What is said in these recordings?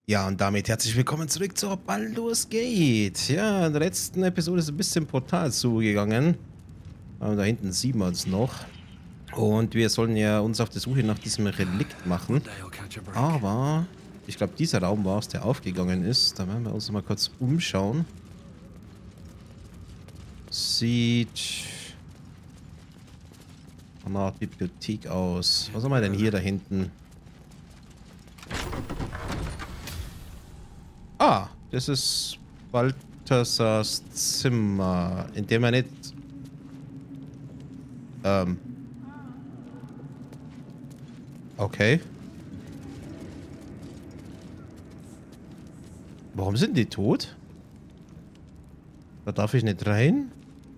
Ja, und damit herzlich willkommen zurück zu Baldur's Gate. Ja, in der letzten Episode ist ein bisschen brutal zugegangen. Aber da hinten sehen wir uns noch. Und wir sollen ja uns auf der Suche nach diesem Relikt machen. Aber ich glaube, dieser Raum war es, der aufgegangen ist. Da werden wir uns mal kurz umschauen. Sieht von einer Art Bibliothek aus. Was haben wir denn hier da hinten? Ah, das ist Balthasars Zimmer, in dem er nicht... Okay. Warum sind die tot? Da darf ich nicht rein?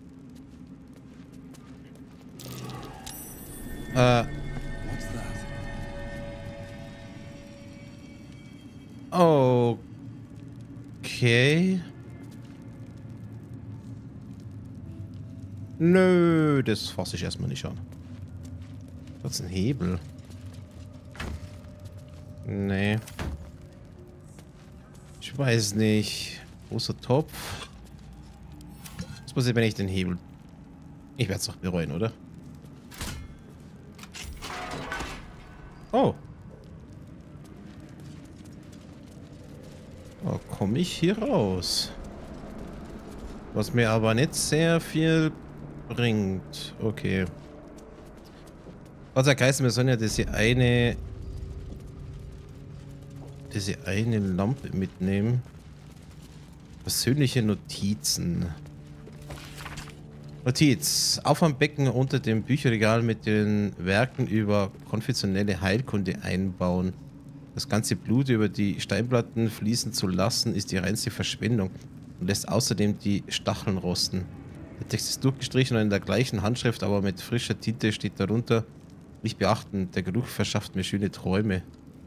Okay. Nö, das fasse ich erstmal nicht an. Das ist ein Hebel. Nee. Ich weiß nicht. Großer Topf. Was passiert, wenn ich den Hebel... Ich werde es doch bereuen, oder? Oh. Oh, komme ich hier raus? Was mir aber nicht sehr viel bringt. Okay. Also heißt, wir sollen ja diese eine Lampe mitnehmen. Persönliche Notizen. Notiz. Auffangbecken unter dem Bücherregal mit den Werken über konfessionelle Heilkunde einbauen. Das ganze Blut über die Steinplatten fließen zu lassen, ist die reinste Verschwendung und lässt außerdem die Stacheln rosten. Der Text ist durchgestrichen und in der gleichen Handschrift, aber mit frischer Tinte steht darunter: Nicht beachten, der Geruch verschafft mir schöne Träume.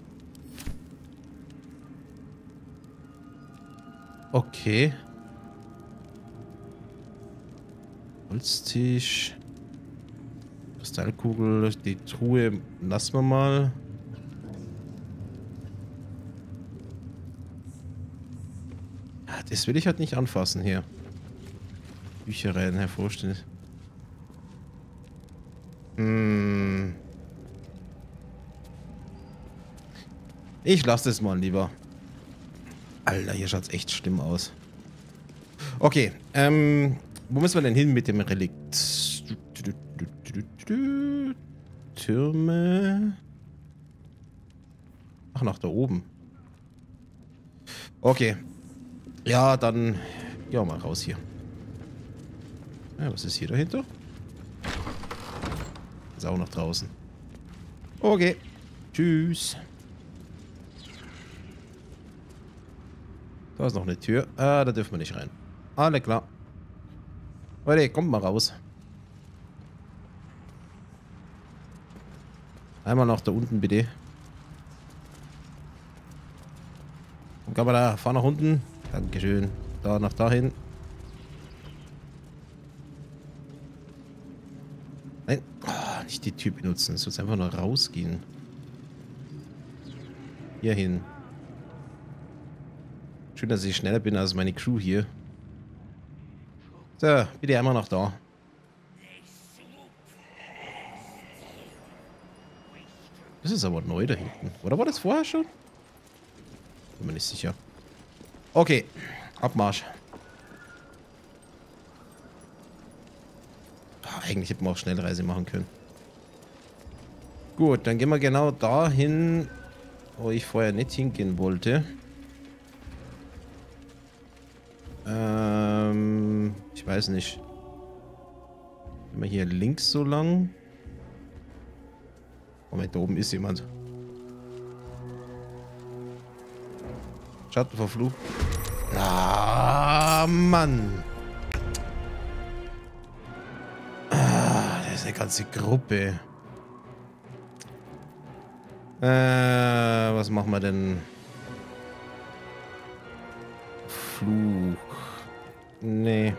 Okay. Holztisch. Kristallkugel, die Truhe lassen wir mal. Das will ich halt nicht anfassen hier. Büchereien hervorstehen. Ich lasse es mal lieber. Alter, hier schaut es echt schlimm aus. Okay, wo müssen wir denn hin mit dem Relikt? Türme. Ach, nach da oben. Okay. Ja, dann gehen wir mal raus hier. Ja, was ist hier dahinter? Ist auch noch draußen. Okay. Tschüss. Da ist noch eine Tür. Ah, da dürfen wir nicht rein. Alle klar. Leute, kommt mal raus. Einmal nach da unten, bitte. Komm mal da, fahr nach unten. Dankeschön. Da, nach dahin. Nein. Oh, nicht die Tür benutzen. Es soll einfach nur rausgehen. Hier hin. Schön, dass ich schneller bin als meine Crew hier. So, bitte einmal nach da. Das ist aber neu da hinten. Oder war das vorher schon? Bin mir nicht sicher. Okay, Abmarsch. Eigentlich hätten wir auch Schnellreise machen können. Gut, dann gehen wir genau dahin, wo ich vorher nicht hingehen wollte. Ich weiß nicht. Gehen wir hier links so lang. Moment, da oben ist jemand. Schattenverflucht. Ah, Mann. Ah, das ist eine ganze Gruppe. Was machen wir denn? Fluch. Nee.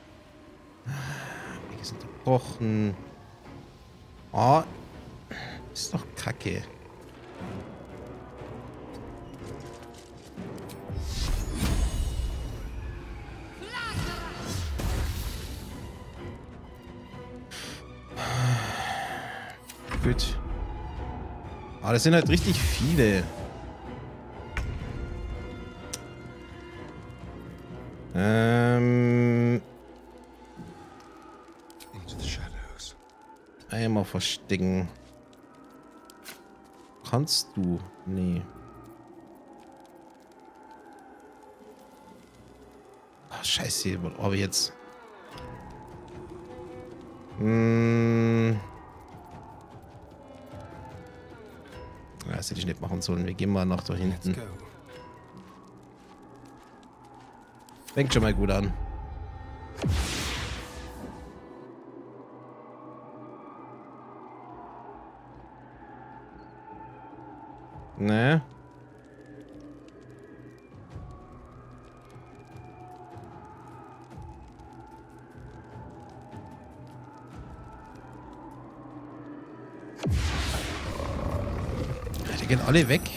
Weg ist unterbrochen. Ah, Ist doch kacke. Gut. Aber das sind halt richtig viele. Einmal verstecken. Kannst du? Nee. Ach, scheiße, was habe ich jetzt? Das hätte ich nicht machen sollen. Wir gehen mal nach da hinten. Fängt schon mal gut an. Ne? Die gehen alle weg.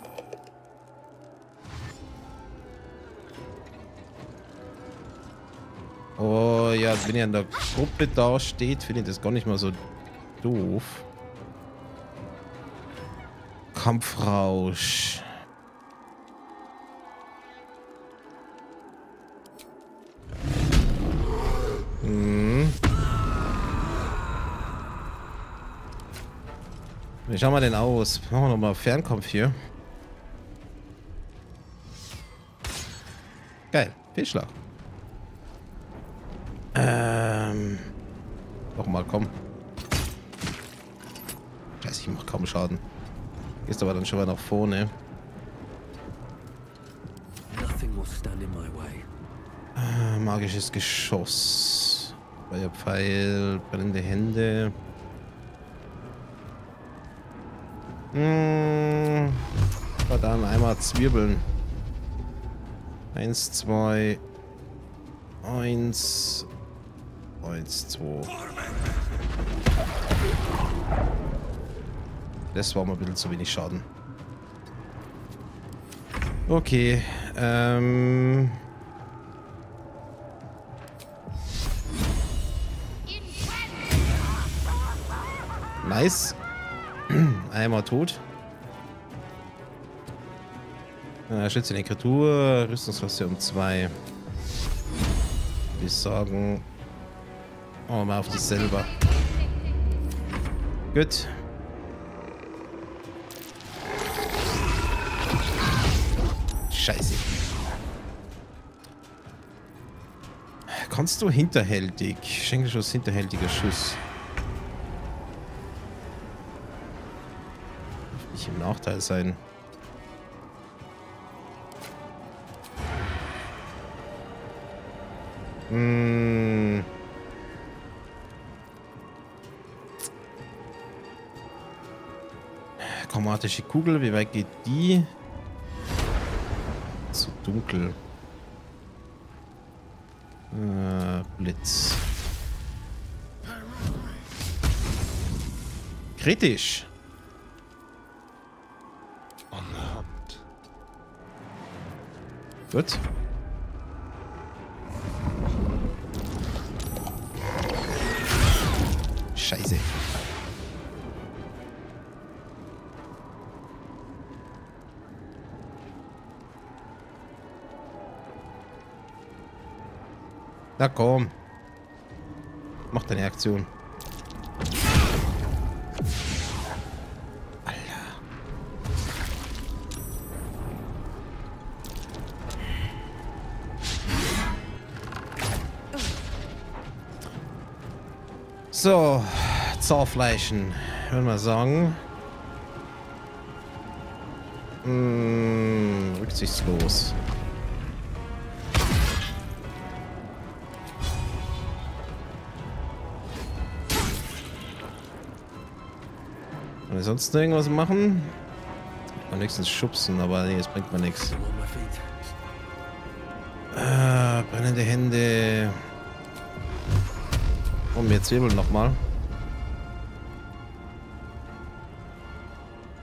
Oh ja, wenn ihr in der Gruppe da steht, finde ich das gar nicht mal so doof. Kampfrausch. Wie schauen wir denn aus? Machen wir nochmal Fernkampf hier. Geil, Fehlschlag. Nochmal, komm. Scheiße, ich mach kaum Schaden. Gehst aber dann schon mal nach vorne. Magisches Geschoss. Feuerpfeil, brennende Hände. Dann einmal Zwirbeln. 1, 2, 1, 1, 2. Das war mal ein bisschen zu wenig Schaden. Okay, nice. Einmal tot. Schütze die Kreatur, Rüstungsklasse um 2. Wir sagen. Oh, mal auf dich selber. Gut. Scheiße. Kannst du hinterhältig? Schenkelschuss, hinterhältiger Schuss. Darf nicht im Nachteil sein. Chromatische Kugel, wie weit geht die? Zu dunkel. Blitz. Kritisch. Gut. Scheiße. Na komm. Mach deine Aktion. Alter. So, Zahnfleischen, würde man sagen. Rücksichtslos. Kann ich sonst irgendwas machen? Am nächsten schubsen, aber nee, das bringt mir nichts. Brennende Hände. Und wir zwiebeln nochmal.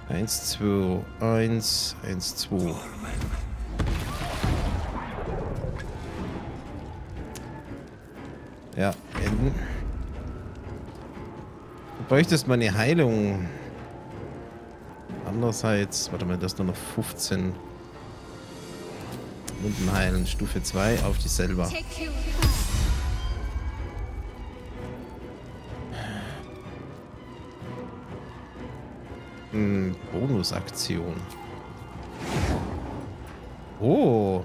1, 2, 1, 1, 2. Ja, enden. Du bräuchtest mal eine Heilung. Andererseits, warte mal, das ist nur noch 15. Wunden heilen, Stufe 2 auf dich selber. Bonusaktion. Oh.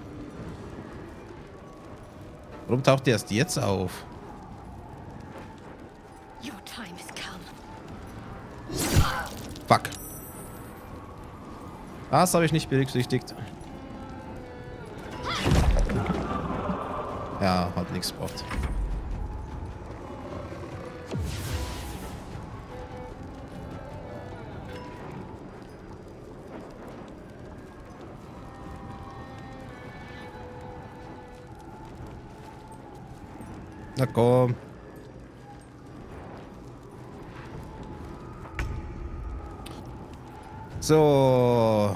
Warum taucht die erst jetzt auf? Fuck. Das habe ich nicht berücksichtigt. Ja, hat nichts gebracht. Na komm. So.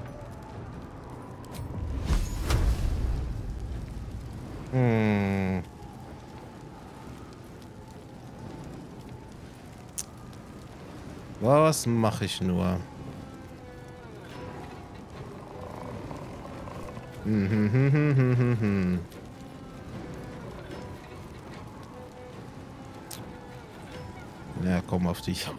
Was mache ich nur? Ja, komm auf dich.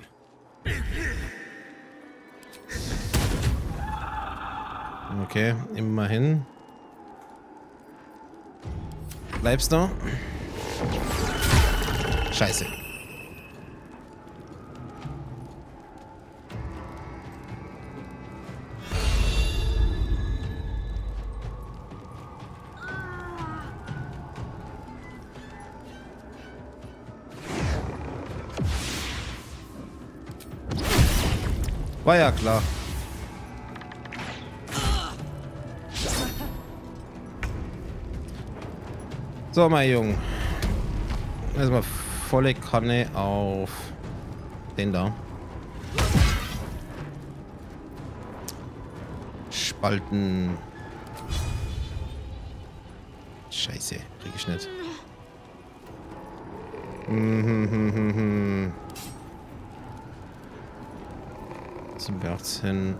Okay, immerhin. Bleibst du? Scheiße. War ja klar. So, mein Junge. Erstmal volle Kanne auf den da. Spalten. Scheiße, krieg ich nicht. Zum 18.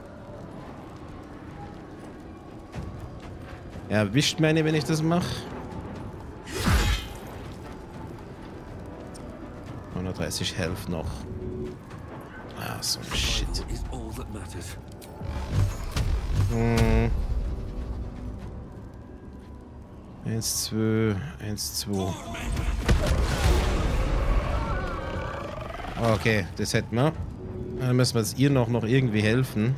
Er erwischt meine, wenn ich das mache. 130 Health noch. Ah, so ein Shit. 1, 2, 1, 2. Okay, das hätten wir. Dann müssen wir jetzt ihr noch irgendwie helfen.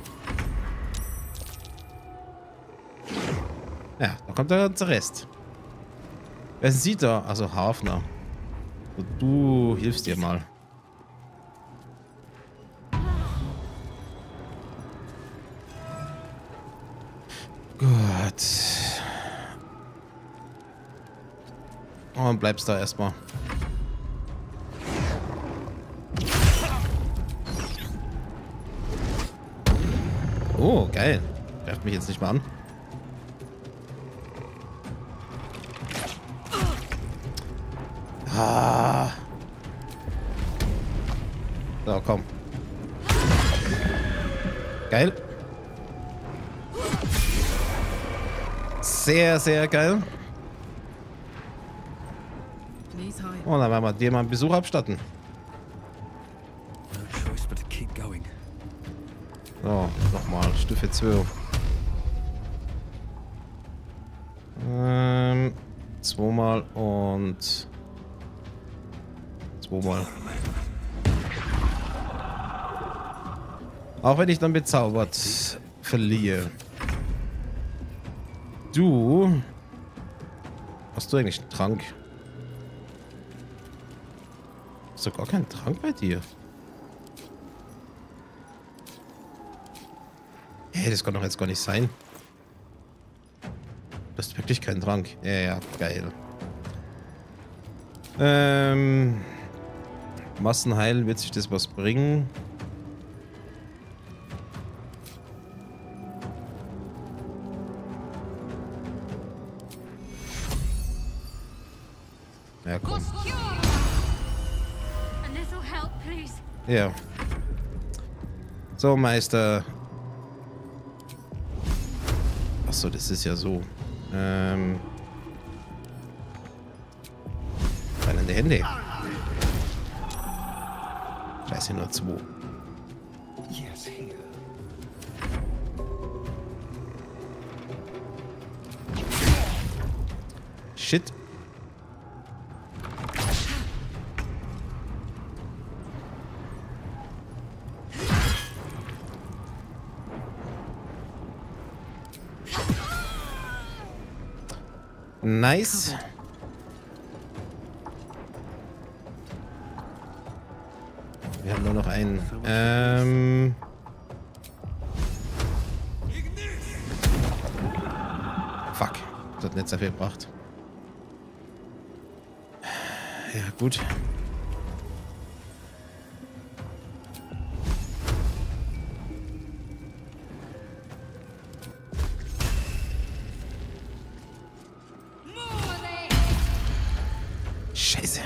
Ja, da kommt der ganze Rest. Wer sind Sie da? Also Hafner. Und du hilfst dir mal. Gut. Und bleibst da erstmal. Oh, geil. Greift mich jetzt nicht mal an. Ah. So, komm. Geil. Sehr, sehr geil. Und dann werden wir dir mal einen Besuch abstatten. So, nochmal. Stufe 2. Zweimal und zweimal. Auch wenn ich dann bezaubert verliere. Du. Hast du eigentlich einen Trank? Hast du gar keinen Trank bei dir? Hey, das kann doch jetzt gar nicht sein. Du hast wirklich keinen Trank. Ja, ja, geil. Massenheilen, wird sich das was bringen? Ja, komm. Ja. So, Meister. Achso, das ist ja so. Brennende Hände. Scheiße, nur 2. Shit. Nice. Wir haben nur noch einen. Fuck. Das hat nicht sehr viel gebracht. Ja, gut. Scheiße.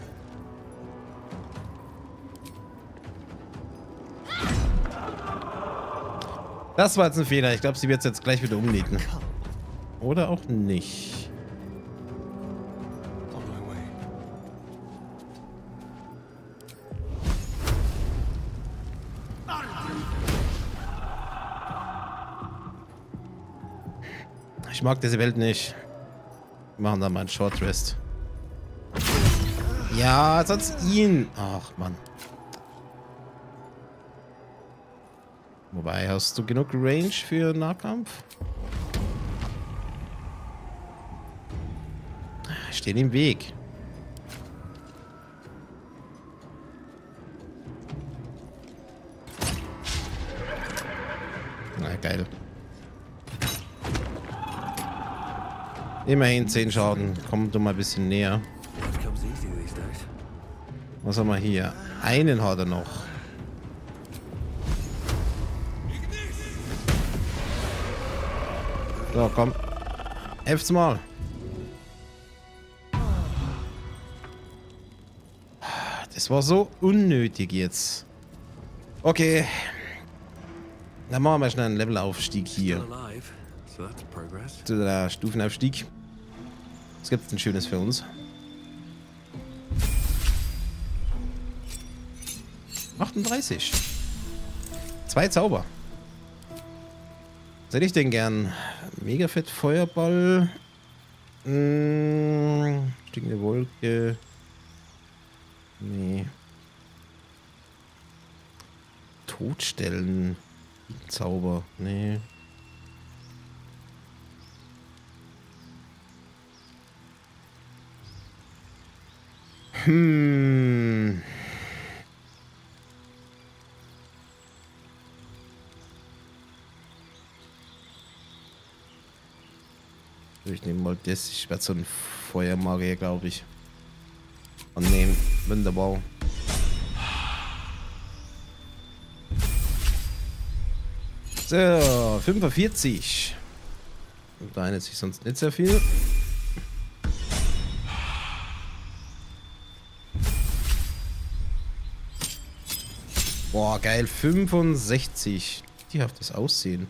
Das war jetzt ein Fehler. Ich glaube, sie wird es jetzt gleich wieder umnieten. Oder auch nicht. Ich mag diese Welt nicht. Wir machen da mal einen Short Rest. Ja, sonst ihn. Ach, Mann. Wobei, hast du genug Range für Nahkampf? Steht im Weg. Na, geil. Immerhin 10 Schaden. Komm du mal ein bisschen näher. Was haben wir hier? Einen hat er noch. So, komm. Helft's mal. Das war so unnötig jetzt. Okay. Dann machen wir schnell einen Levelaufstieg hier. Zu der Stufenaufstieg. Was gibt's denn Schönes für uns? 38. 2 Zauber. Was hätte ich denn gern? Megafett Feuerball. Stinkende Wolke. Nee. Todstellen. Zauber. Nee. Ich nehme mal das. Ich werde so ein Feuermagier, glaube ich. Annehmen. Wunderbar. So, 45. Und da ändert sich sonst nicht sehr viel. Boah, geil. 65. Die hat das Aussehen.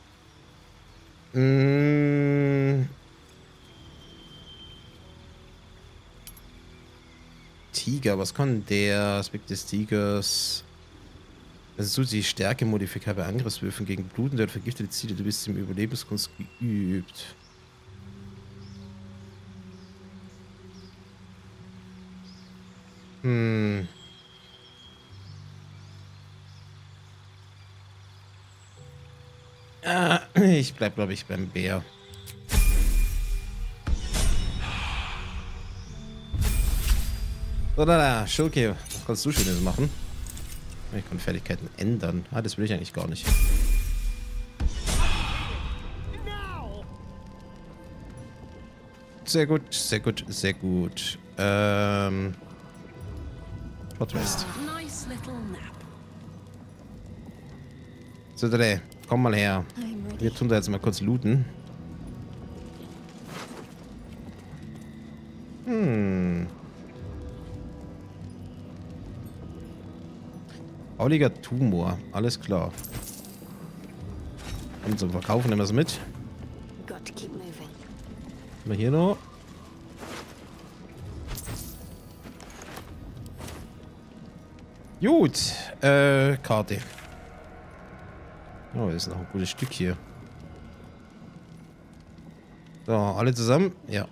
Tiger, was kann der? Aspekt des Tigers. Das ist so die Stärke-Modifikat bei Angriffswürfen gegen blutende oder vergiftete Ziele. Du bist im Überlebenskunst geübt. Ich bleib, glaube ich, beim Bär. So, da, Schurke, was kannst du Schönes machen? Ich kann Fertigkeiten ändern. Ah, das will ich eigentlich gar nicht. Sehr gut, sehr gut, sehr gut. Short Rest. So, Dre, komm mal her. Wir tun da jetzt mal kurz looten. Fauliger Tumor. Alles klar. Und zum Verkaufen nehmen wir es mit. Got to keep moving. Haben wir hier noch. Gut. Karte. Oh, das ist noch ein gutes Stück hier. So, alle zusammen? Ja.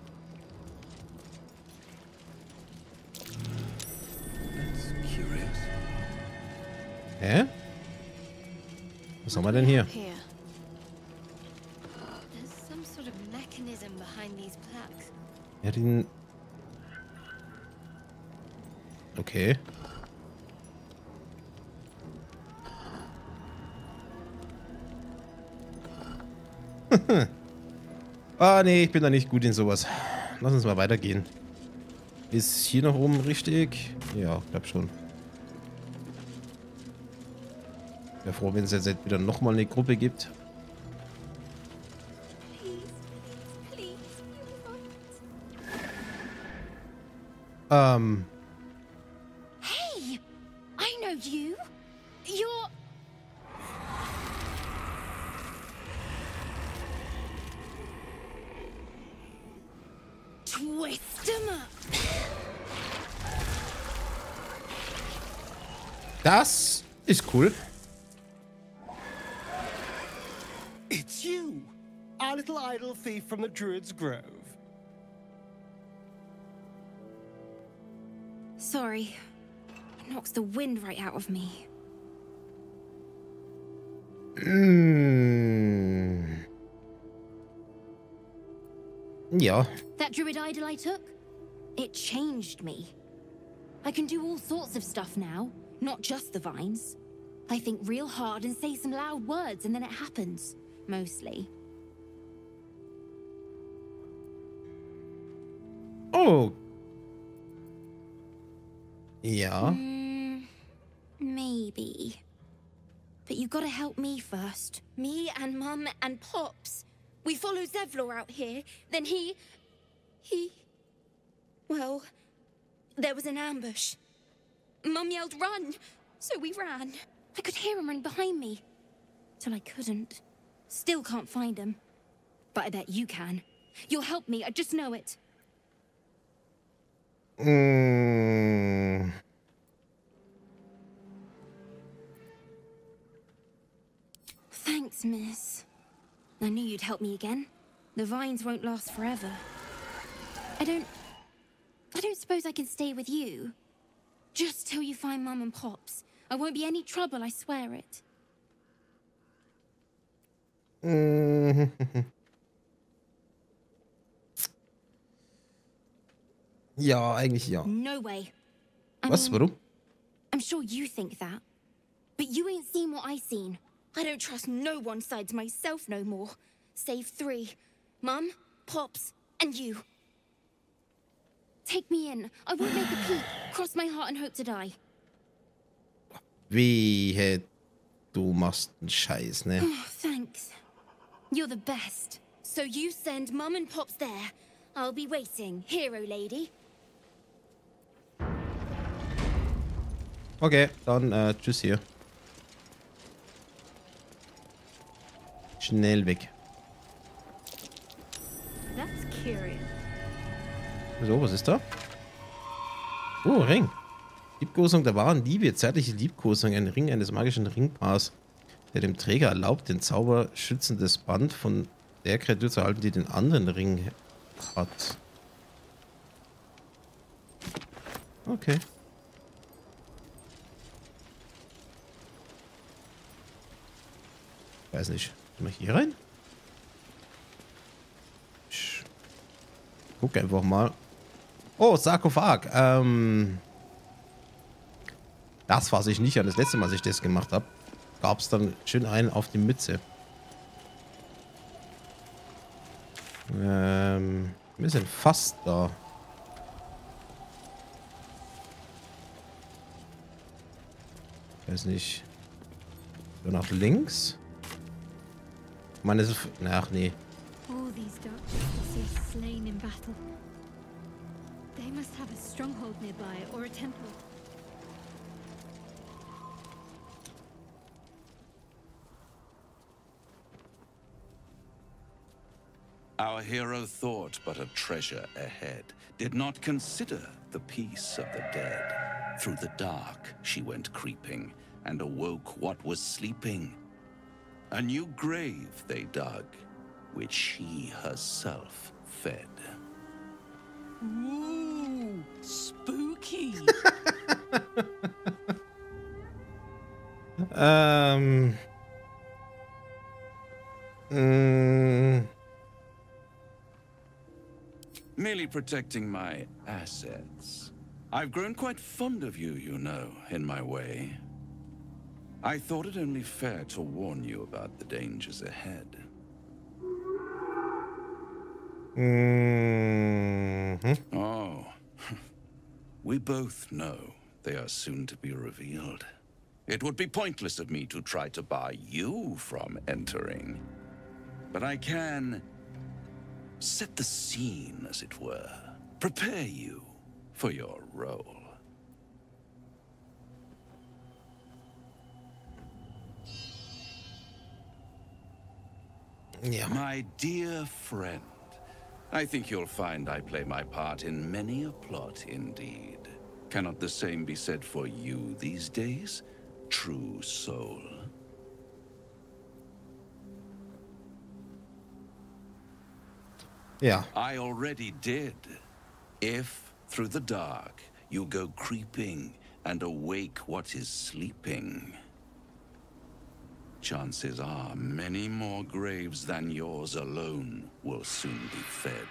Hä? Was haben wir denn hier? Here. There's some sort of mechanism behind these plaques. Ja, den... Okay. Ah, nee, ich bin da nicht gut in sowas. Lass uns mal weitergehen. Ist hier noch oben richtig? Ja, glaub schon. Wäre froh, wenn es jetzt wieder nochmal eine Gruppe gibt. Please, Hey, I know you. You're... Twist 'em up. Das ist cool. It's you, our little idol thief from the Druid's Grove. Sorry. It knocks the wind right out of me. Ja. That druid idol I took? It changed me. I can do all sorts of stuff now, not just the vines. I think real hard and say some loud words and then it happens. Mostly. Oh. Ja. Maybe. But you gotta help me first. Me and Mum and Pops. We follow Zevlor out here, then he... Well, there was an ambush. Mum yelled, "Run!" So we ran. I could hear him run behind me. Till I couldn't. Still can't find him. But I bet you can. You'll help me, I just know it. Thanks, miss. I knew you'd help me again. The vines won't last forever. I don't suppose I can stay with you. Just till you find Mum and Pops. I won't be any trouble, I swear it. Ja, eigentlich ja. No way. Was? Warum? I'm sure you think that. But you ain't seen what I seen. I don't trust no one sides myself no more. Save three. Mum, Pops, and you. Take me in. I won't make a peep. Cross my heart and hope to die. Wehe, du machst einen Scheiß, ne? Oh, thanks. You're the best. So you send Mum and Pops there. I'll be waiting, hero lady. Okay, dann tschüss hier. Schnell weg. That's curious. So, was ist da? Oh, Ring. Liebkosung der wahren Liebe, zärtliche Liebkosung, ein Ring eines magischen Ringpaars, der dem Träger erlaubt, den zauberschützendes Band von der Kreatur zu halten, die den anderen Ring hat. Okay. Weiß nicht. Gehen wir hier rein? Ich guck einfach mal. Oh, Sarkophag. Das fasse ich nicht an. Das letzte Mal, als ich das gemacht habe, gab es dann schön einen auf die Mütze. Wir sind fast da. Ich weiß nicht. So nach links. Ich meine, das ist... Ach, nee. All these dark are slain in battle. They must have a stronghold nearby or a temple. Our hero thought but a treasure ahead, did not consider the peace of the dead. Through the dark she went creeping, and awoke what was sleeping. A new grave they dug, which she herself fed. Ooh, spooky. Merely protecting my assets. I've grown quite fond of you, you know, in my way. I thought it only fair to warn you about the dangers ahead. Oh, we both know they are soon to be revealed. It would be pointless of me to try to bar you from entering. But I can set the scene, as it were. Prepare you for your role. Ja. My dear friend, I think you'll find I play my part in many a plot indeed. Cannot the same be said for you these days, true soul? Ja. I already did. If, through the dark, you go creeping and awake what is sleeping, chances are many more graves than yours alone will soon be fed.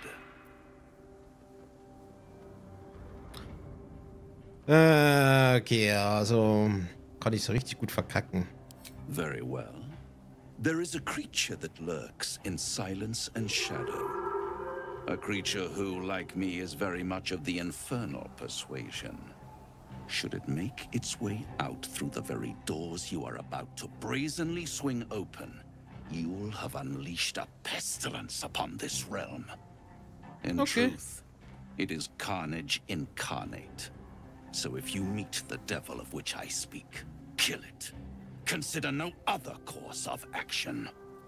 Okay, also kann ich so richtig gut verkacken. Very well. There is a creature that lurks in silence and shadow. A creature who, like me, is very much of the infernal persuasion. Should it make its way out through the very doors you are about to brazenly swing open, you'll have unleashed a pestilence upon this realm. In truth, it is carnage incarnate. So if you meet the devil of which I speak, kill it. Consider no other course of action.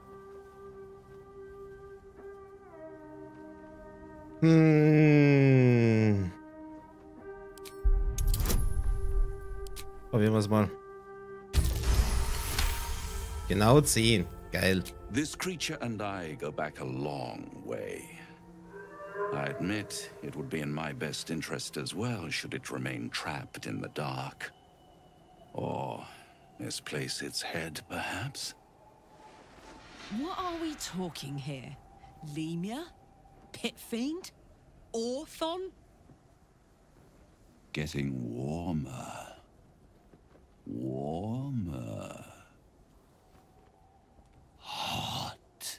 Probieren wir es mal. Genau 10. Geil. This creature and I go back a long way. I admit it would be in my best interest as well should it remain trapped in the dark. Or misplace its head, perhaps? What are we talking here? Lemur? Pit fiend? Orthon? Getting warmer. Warmer. Hot.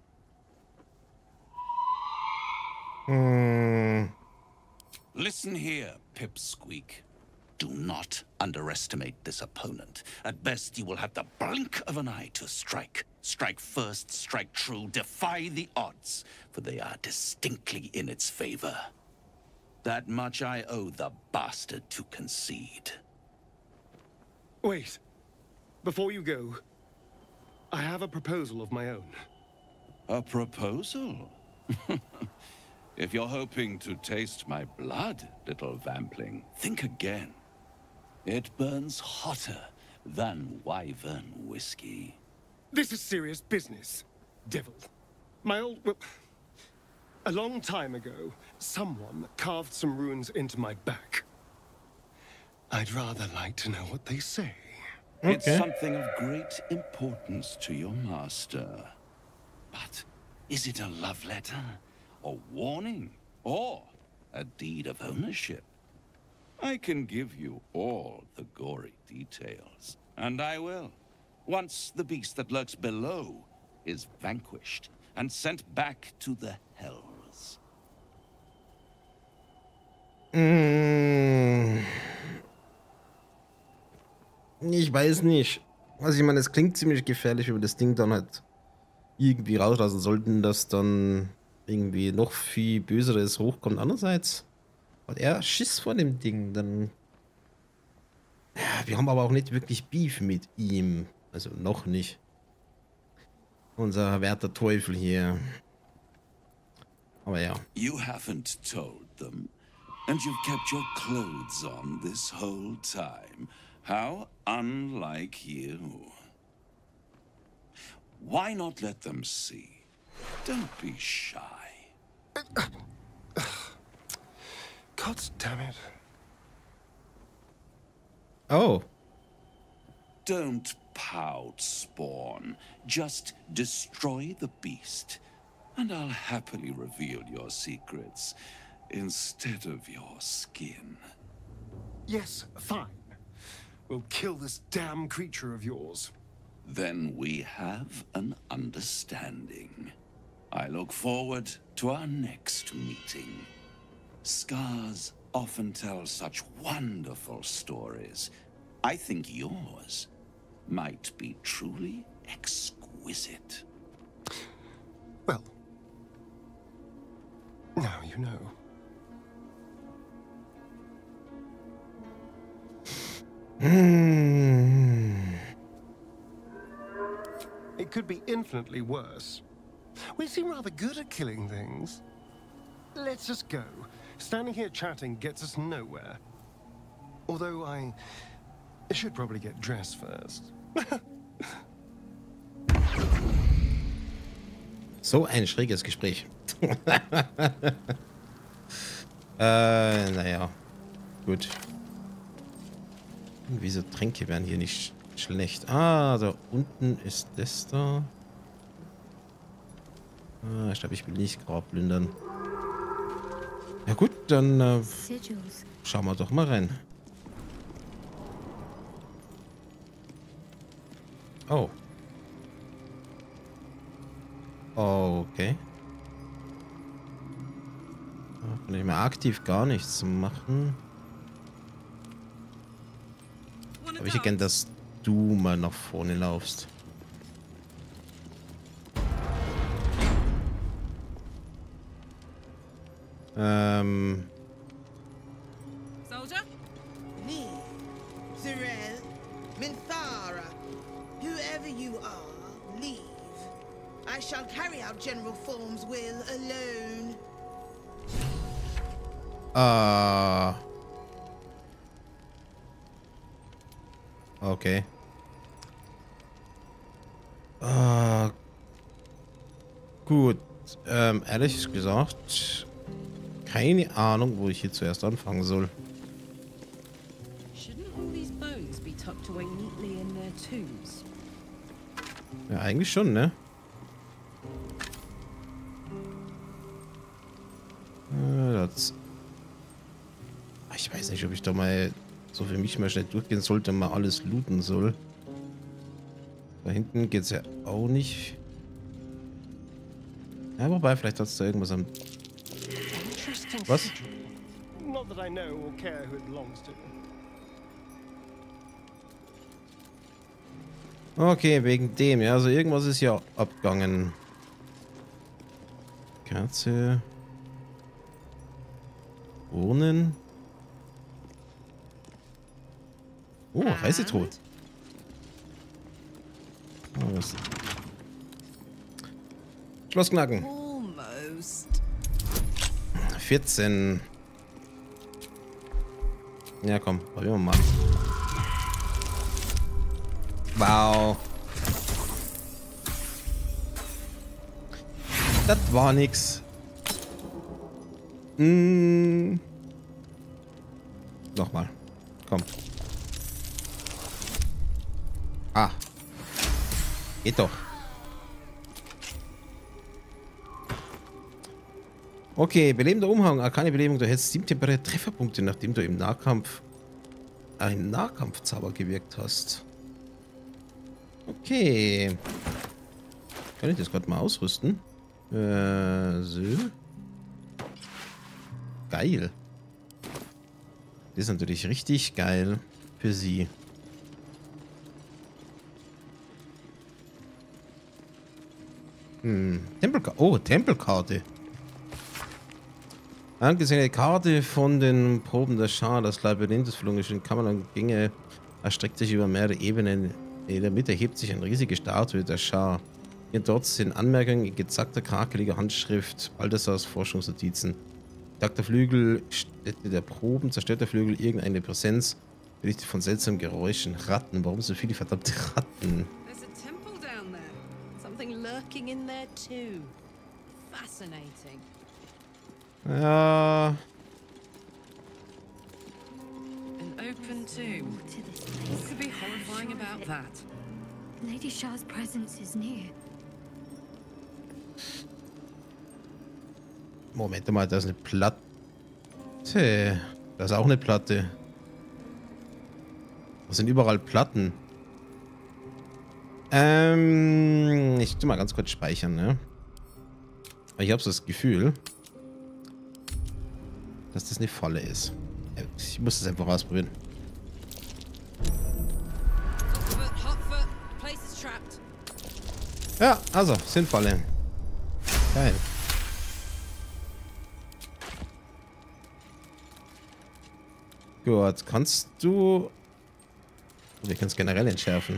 Listen here, Pipsqueak. Do not underestimate this opponent. At best, you will have the blink of an eye to strike. Strike first, strike true, defy the odds, for they are distinctly in its favor. That much I owe the bastard to concede. Wait. Before you go, I have a proposal of my own. A proposal? If you're hoping to taste my blood, little vampling, think again. It burns hotter than wyvern whiskey. This is serious business, devil. Well, a long time ago, someone carved some runes into my back. I'd rather like to know what they say. It's something of great importance to your master. But is it a love letter, a warning, or a deed of ownership? I can give you all the gory details, and I will, once the beast that lurks below is vanquished and sent back to the hells. Ich weiß nicht. Also ich meine, es klingt ziemlich gefährlich, wenn wir das Ding dann halt irgendwie rauslassen sollten, dass dann irgendwie noch viel Böseres hochkommt. Andererseits hat er Schiss vor dem Ding. Dann. Ja, wir haben aber auch nicht wirklich Beef mit ihm. Also noch nicht. Unser werter Teufel hier. Aber ja. You haven't told them, and you've kept your clothes on this whole time. How unlike you. Why not let them see? Don't be shy. God damn it. Oh. Don't pout, Spawn. Just destroy the beast, and I'll happily reveal your secrets instead of your skin. Yes, fine. We'll kill this damn creature of yours. Then we have an understanding. I look forward to our next meeting. Scars often tell such wonderful stories. I think yours might be truly exquisite. Well, now you know. It could be infinitely worse. We seem rather good at killing things. Let's just go. Standing here chatting gets us nowhere. Although I should probably get dressed first. So ein schräges Gespräch. Naja. Gut. Irgendwie so Tränke wären hier nicht schlecht. Ah, da unten ist das da. Ah, ich glaube, ich will nicht Grab plündern. Ja gut, dann Sigils. schauen wir doch mal rein. Oh. Okay. Da kann ich mal aktiv gar nichts machen. Aber ich erkenne, dass du mal nach vorne laufst. Soldier? Me, Zyrel, Minthara, whoever you are, leave. I shall carry out General Form's will alone. Okay. Gut. Ehrlich gesagt, keine Ahnung, wo ich hier zuerst anfangen soll. Shouldn't all these bones be tucked away neatly in their tombs? Ja, eigentlich schon, ne? Ich weiß nicht, ob ich da mal so für mich mal schnell durchgehen sollte und mal alles looten soll. Da hinten geht's ja auch nicht. Ja, wobei, vielleicht hat es da irgendwas am... Was? Not that I know or care who it belongs to. Okay, wegen dem. Ja, also irgendwas ist ja abgegangen. Kerze. Wohnen. Oh, Reisetot. Oh, was? Schloss knacken. Almost. 14. Ja, komm, probieren wir mal. Wow. Das war nix. Nochmal. Komm. Ah. Geht doch. Okay, belebender Umhang. Arkane Belebung. Du hältst 7 temporäre Trefferpunkte, nachdem du im Nahkampf einen Nahkampfzauber gewirkt hast. Okay. Kann ich das gerade mal ausrüsten? So. Geil. Das ist natürlich richtig geil für sie. Tempelkarte. Oh, Tempelkarte. Angesehene Karte von den Proben der Schar. Das Labyrinth des verlorenen Kammern und Gänge erstreckt sich über mehrere Ebenen. In der Mitte hebt sich eine riesige Statue der Schar. Hier und dort sind Anmerkungen in gezackter, krakeliger Handschrift, Balthasars Forschungsnotizen. Intakter Flügel, Stätte der Proben, zerstörter Flügel, irgendeine Präsenz, berichtet von seltsamen Geräuschen, Ratten. Warum so viele verdammte Ratten? There's a temple down there. Something lurking in there too. Fascinating. Ja. An open tomb. To this What place. could be horrifying about that? Lady Shah's presence is near. Moment mal, da ist eine Platte. Da ist auch eine Platte. Das sind überall Platten. Ich tu mal ganz kurz speichern, ne? Ich habe so das Gefühl, dass das eine Falle ist. Ich muss das einfach ausprobieren. Hotfoot, place is trapped. Ja, also, sind Falle. Geil. Gut, kannst du... Wir können es generell entschärfen.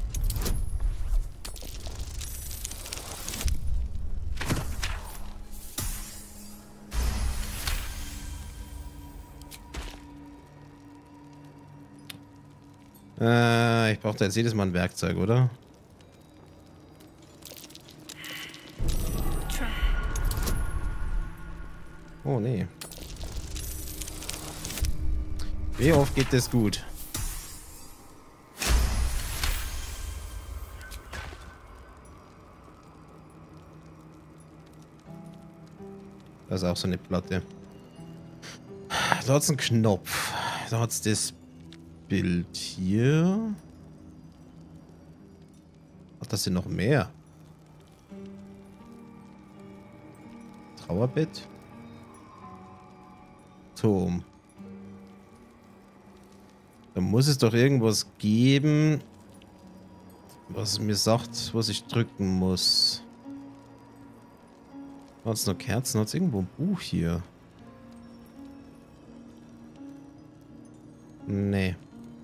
Ich brauche da jetzt jedes Mal ein Werkzeug, oder? Oh, nee. Wie oft geht das gut? Das ist auch so eine Platte. Da hat es einen Knopf. Da hat es das Bild hier. Hat das denn noch mehr? Trauerbett. Turm. Da muss es doch irgendwas geben, was mir sagt, was ich drücken muss. Hat es noch Kerzen? Hat es irgendwo ein Buch hier? Nee.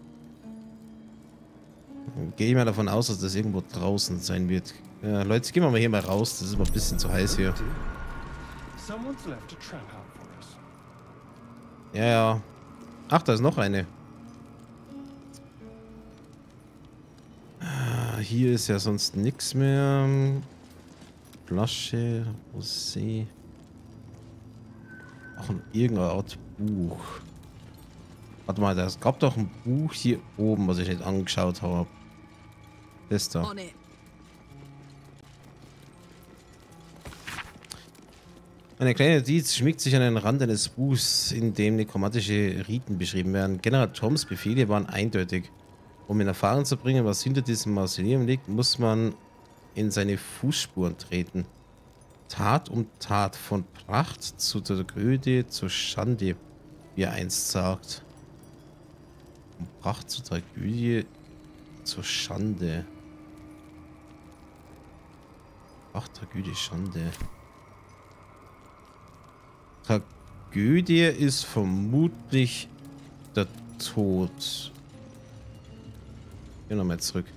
Gehe ich mal davon aus, dass das irgendwo draußen sein wird. Ja, Leute, gehen wir mal hier mal raus. Das ist mal ein bisschen zu heiß hier. Someone's left a trap out for us. Ja, ja. Ach, da ist noch eine. Hier ist ja sonst nichts mehr. Flasche, Rosé. Auch in irgendeiner Art Buch. Warte mal, es gab doch ein Buch hier oben, was ich nicht angeschaut habe. Das da. On it. Eine kleine Notiz schmiegt sich an den Rand eines Buchs, in dem nekromantische Riten beschrieben werden. General Toms Befehle waren eindeutig. Um in Erfahrung zu bringen, was hinter diesem Mausoleum liegt, muss man in seine Fußspuren treten. Tat um Tat, von Pracht zu Tragödie zur Schande, wie er einst sagt. Von Pracht zur Tragödie zur Schande. Pracht, Tragödie, Schande. Tragödie ist vermutlich der Tod. Gehen wir nochmal zurück.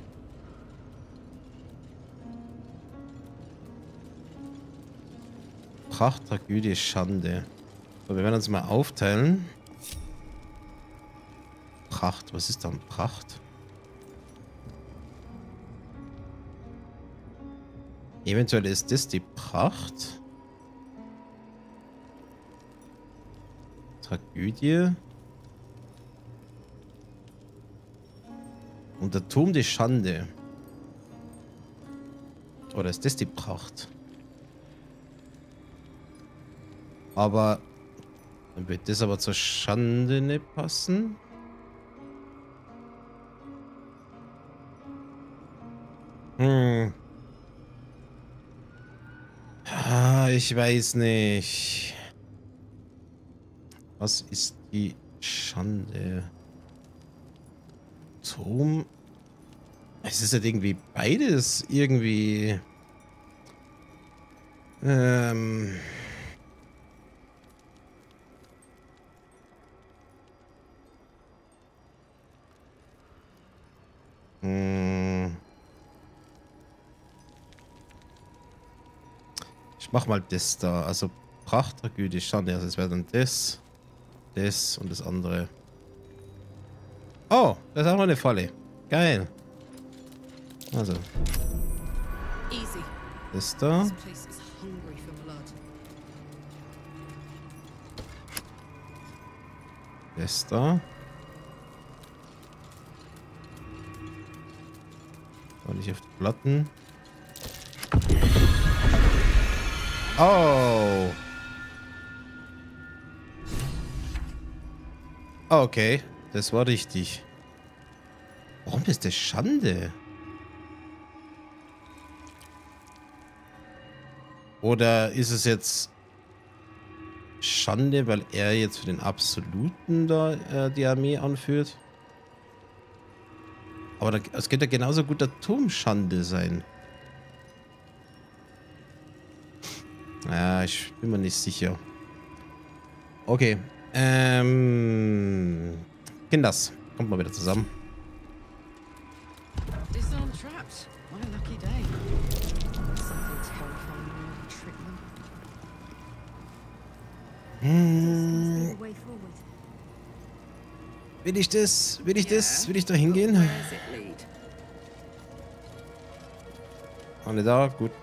Pracht, Tragödie, Schande. So, wir werden uns mal aufteilen. Pracht, was ist dann Pracht? Eventuell ist das die Pracht. Tragödie. Und der Turm die Schande. Oder ist das die Pracht? Aber dann wird das aber zur Schande nicht passen. Ich weiß nicht. Was ist die Schande? Turm? Es ist halt irgendwie beides irgendwie. Ich mach mal das da. Also Pracht, Tragödie, Schande. Also es wäre dann das und das andere. Oh, das ist auch noch eine Falle. Geil. Also. Easy. Das da. This place is hungry for blood. Das da. Und nicht auf die Platten. Oh. Okay, das war richtig. Warum ist das Schande? Oder ist es jetzt Schande, weil er jetzt für den Absoluten da die Armee anführt? Aber es könnte ja genauso gut der Turmschande sein. Ja, ich bin mir nicht sicher. Okay. Kinders, kommt mal wieder zusammen. Disarmed traps. What a lucky day. Something terrifying will trick them. The way forward. Will ich das? Will ich das? Will ich da hingehen? Where's it lead? Alle da, gut.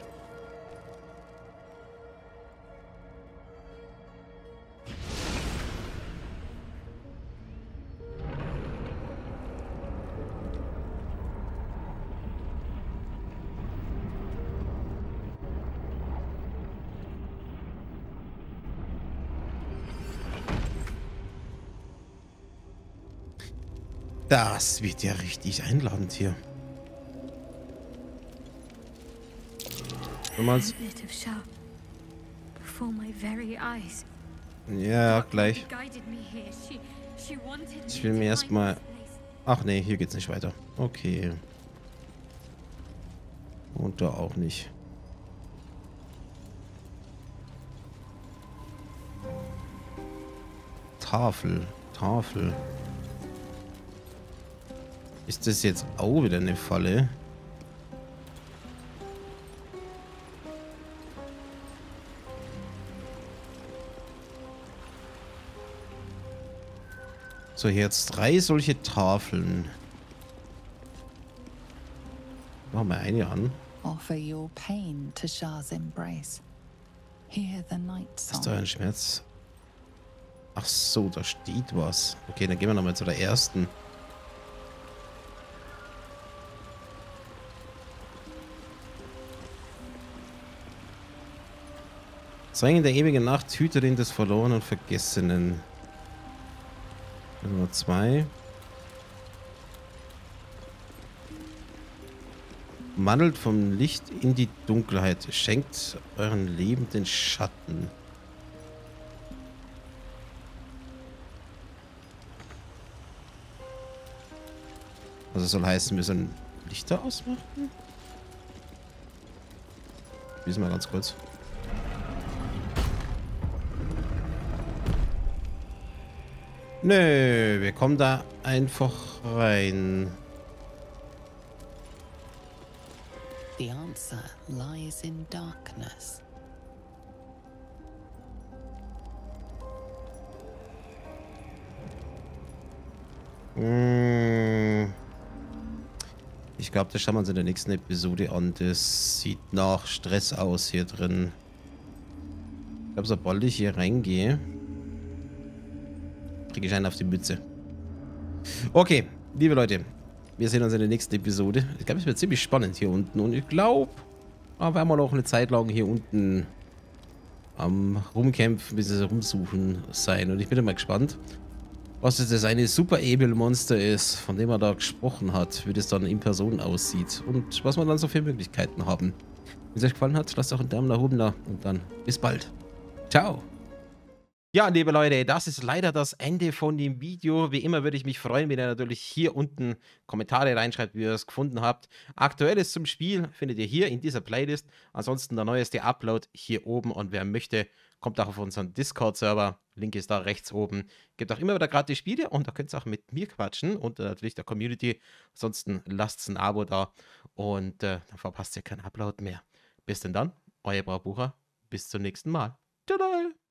Das wird ja richtig einladend hier. Damals. Bit of sharp before my very eyes. Ja, gleich. Guided me here. She wanted me Ich will to mir find erstmal. this place. Ach nee, hier geht's nicht weiter. Okay. Und da auch nicht. Tafel. Tafel. Ist das jetzt auch wieder eine Falle? So, hier jetzt 3 solche Tafeln. Machen wir eine an. Offer your pain to Shah's embrace. Hear the night Ist da song. ein Schmerz? Ach so, da steht was. Okay, dann gehen wir nochmal zu der ersten. Zeigen der ewigen Nacht, Hüterin des Verlorenen und Vergessenen. Nummer 2. Wandelt vom Licht in die Dunkelheit. Schenkt euren Leben den Schatten. Also soll heißen, wir sollen Lichter ausmachen? Wissen wir ganz kurz. Nö, wir kommen da einfach rein. The answer lies in darkness. Ich glaube, das schauen wir uns in der nächsten Episode an. Das sieht nach Stress aus hier drin. Ich glaube, sobald ich hier reingehe, kriege ich einen auf die Mütze. Okay, liebe Leute, wir sehen uns in der nächsten Episode. Ich glaube, es wird ziemlich spannend hier unten. Und ich glaube, da werden wir noch eine Zeit lang hier unten am Rumkämpfen, bis rumsuchen sein. Und ich bin mal gespannt, was das eine Super Evil Monster ist, von dem er da gesprochen hat, wie das dann in Person aussieht und was wir dann so für Möglichkeiten haben. Wenn es euch gefallen hat, lasst auch einen Daumen nach oben da und dann bis bald. Ciao. Ja, liebe Leute, das ist leider das Ende von dem Video. Wie immer würde ich mich freuen, wenn ihr natürlich hier unten Kommentare reinschreibt, wie ihr es gefunden habt. Aktuelles zum Spiel findet ihr hier in dieser Playlist. Ansonsten der neueste Upload hier oben und wer möchte, kommt auch auf unseren Discord-Server. Link ist da rechts oben. Gibt auch immer wieder gratis Spiele und da könnt ihr auch mit mir quatschen und natürlich der Community. Ansonsten lasst ein Abo da und dann verpasst ihr keinen Upload mehr. Bis denn dann, euer Braubucher bis zum nächsten Mal. Tada!